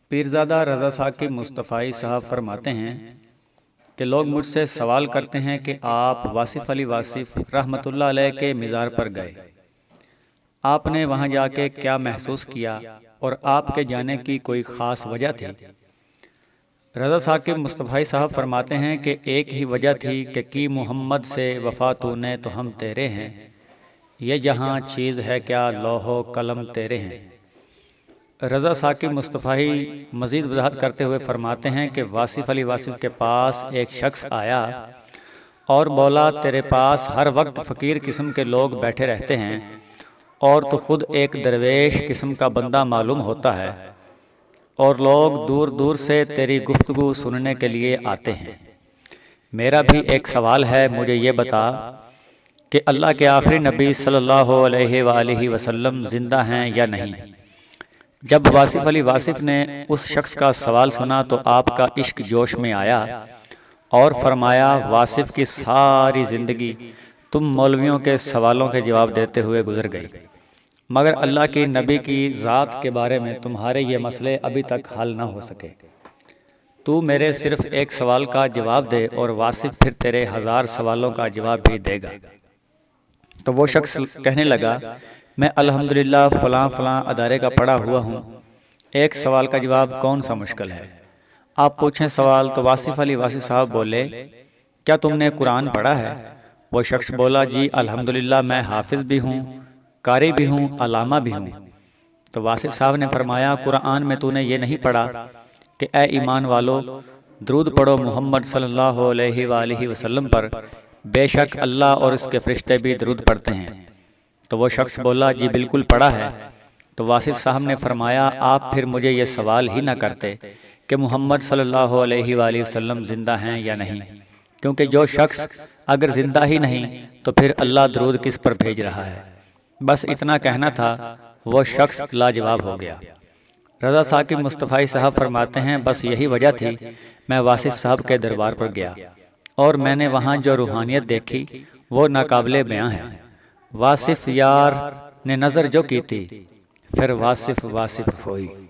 पीरज़ादा रज़ा साकिब मुस्तफ़ाई साहब फरमाते हैं कि लोग मुझसे सवाल करते हैं कि आप वासिफ़ अली वासिफ़ रहमतुल्लाह अलैह के मज़ार पर गए, आपने वहाँ जाके क्या महसूस किया और आपके जाने की कोई ख़ास वजह थी? रज़ा साकिब मुस्तफ़ाई साहब फरमाते हैं कि एक ही वजह थी कि मोहम्मद से वफ़ा तूने तो हम तेरे हैं, ये जहाँ चीज़ है क्या लौहो कलम तेरे हैं। रज़ा साकिब मुस्तफ़ाई मज़ीद वज़ाहत करते हुए फरमाते हैं कि वासिफ़ अली वासिफ़ के पास एक शख्स आया और बोला, तेरे पास हर वक्त फ़कीर किस्म के लोग बैठे रहते हैं और तो ख़ुद एक दरवेश किस्म का बंदा मालूम होता है और लोग दूर दूर से तेरी गुफ्तगू सुनने के लिए आते हैं। मेरा भी एक सवाल है, मुझे ये बता कि अल्लाह के आखिरी नबी सल्लल्लाहु अलैहि वसल्लम ज़िंदा हैं या नहीं। जब वासिफ़ अली वासिफ़ ने उस शख्स का सवाल सुना तो आपका इश्क जोश में आया और फरमाया, वासिफ़ की सारी ज़िंदगी तुम मौलवियों के सवालों के जवाब देते हुए गुजर गई, मगर अल्लाह की नबी की ज़ात के बारे में तुम्हारे ये मसले अभी तक हल ना हो सके। तू मेरे सिर्फ़ एक सवाल का जवाब दे और वासिफ़ फिर तेरे 1000 सवालों का जवाब भी देगा। तो वो शख्स कहने लगा, मैं अल्हम्दुलिल्लाह फ़लाँ फ़लाँ अदारे का पढ़ा हुआ हूँ, एक सवाल का जवाब कौन सा मुश्किल है, आप पूछें सवाल। तो वासिफ़ अली वासिफ़ साहब बोले, क्या तुमने कुरान पढ़ा है? वो शख्स बोला, जी अल्हम्दुलिल्लाह मैं हाफिज़ भी हूँ, कारी भी हूँ, अलामा भी हूँ। तो वासिफ़ साहब ने फरमाया, कुरान में तूने ये नहीं पढ़ा कि ए ईमान वालो दरूद पढ़ो मोहम्मद सल्लल्लाहु अलैहि वसल्लम पर, बेशक अल्लाह और इसके फरिश्ते भी दरूद पढ़ते हैं। तो वो शख्स बोला, जी बिल्कुल पढ़ा है। तो वासिफ़ साहब ने फरमाया, आप फिर मुझे ये सवाल ही ना करते कि मोहम्मद सल्लल्लाहु अलैहि वसल्लम ज़िंदा हैं या नहीं, क्योंकि जो शख्स अगर ज़िंदा ही नहीं तो फिर अल्लाह दरूद किस पर भेज रहा है। बस इतना कहना था, वो शख्स लाजवाब हो गया। रज़ा साकिब मुस्तफ़ाई साहब फरमाते हैं, बस यही वजह थी मैं वासिफ़ साहब के दरबार पर गया और मैंने वहाँ जो रूहानियत देखी वो नाकाबिले बयां है। वासिफ़ यार ने नज़र जो की थी, फिर वासिफ़ वासिफ़ हुई।